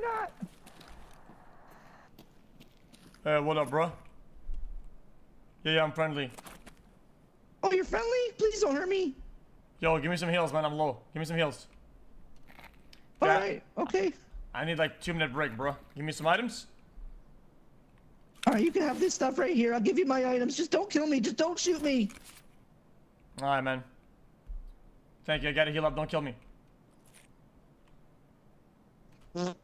not. Hey, what up, bro? Yeah, I'm friendly. Oh, you're friendly? Please don't hurt me. Yo, give me some heals, man. I'm low. Give me some heals. Alright, okay. I need like 2-minute break, bro. Give me some items. Alright, you can have this stuff right here. I'll give you my items. Just don't kill me. Just don't shoot me. Alright, man. Thank you. I gotta heal up. Don't kill me.